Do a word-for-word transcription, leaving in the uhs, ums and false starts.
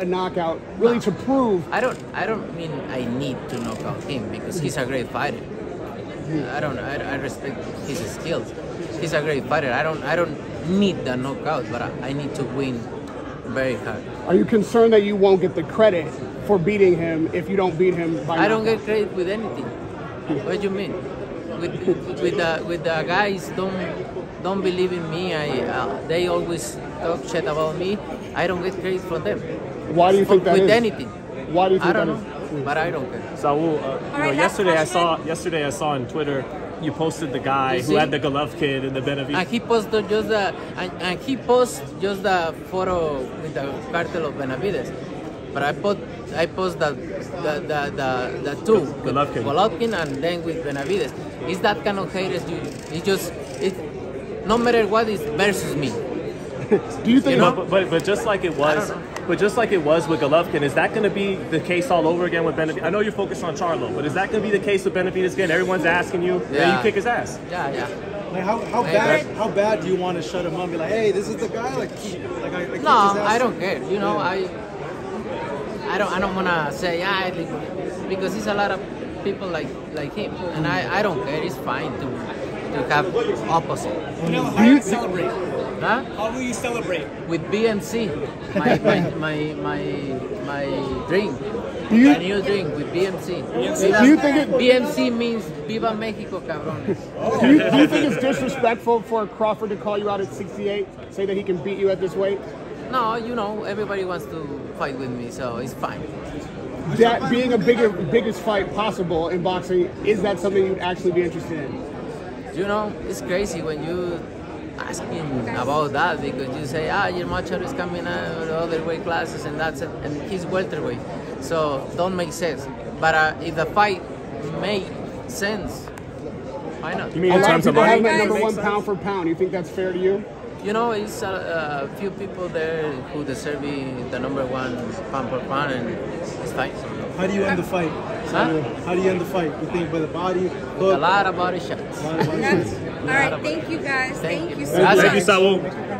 a knockout, really No. to prove. I don't. I don't mean I need to knock out him because he's a great fighter. I don't. I, I respect his skills. He's a great fighter. I don't. I don't need the knockout, but I, I need to win very hard. Are you concerned that you won't get the credit for beating him if you don't beat him by I don't knockout? get credit with anything. What do you mean? With with the with the guys don't don't believe in me. I uh, they always talk shit about me. I don't get credit from them. Why do you think that with is? anything? Why do you think I don't that know, is? but I don't care. Saul, uh, you know, right, last yesterday I saw question. yesterday I saw on Twitter you posted the guy You who see? had the Golovkin and the Benavidez. And he posted just the and, and he posted just the photo with the cartel of Benavides. But I put I post the the the the, the two with Golovkin. Golovkin and then with Benavides. It's that kind of haters. You it just it no matter what is versus me. Do you think? You know? But, but but just like it was, I don't know. but just like it was with Golovkin, is that going to be the case all over again with Benavidez? I know you're focused on Charlo, but is that going to be the case with Benavidez again? Everyone's asking you, yeah, Yeah. you kick his ass. Yeah, yeah. Like how, how Hey, bad but- how bad do you want to shut him up? Be like, hey, this is the guy. Like, like I, I kicked No, his ass. I don't care. You know, I I don't I don't wanna say yeah I think, because it's a lot of people like like him, and I, I don't care. It's fine to to have opposite. Canelo, how Do do you- you celebrate? Huh? How will you celebrate? With B M C, my my my my, my drink. Do you- My new drink with B M C. Do you think it- B M C means Viva Mexico, cabrones? Do you, do you think it's disrespectful for Crawford to call you out at sixty-eight, say that he can beat you at this weight? No, you know, everybody wants to fight with me, so it's fine. That being a bigger, biggest fight possible in boxing, is that something you'd actually be interested in? You know, it's crazy when you asking about that because you say, ah, your Machado is coming out of the other weight classes and that's it, and he's welterweight, so don't make sense. But uh, if the fight made sense, why not? You mean A in lot of terms of people have money? him at number Makes one sense. pound for pound. You think that's fair to you? You know, it's a, a few people there who deserve being the number one pound per pound, and it's fine. How do you end the fight? Huh? How do you end the fight? You think by the body? A Hook? lot of body shots. A lot of body That's, shots. all right, thank you guys. Thank Thank you. you so Thank much. Thank you, Saul.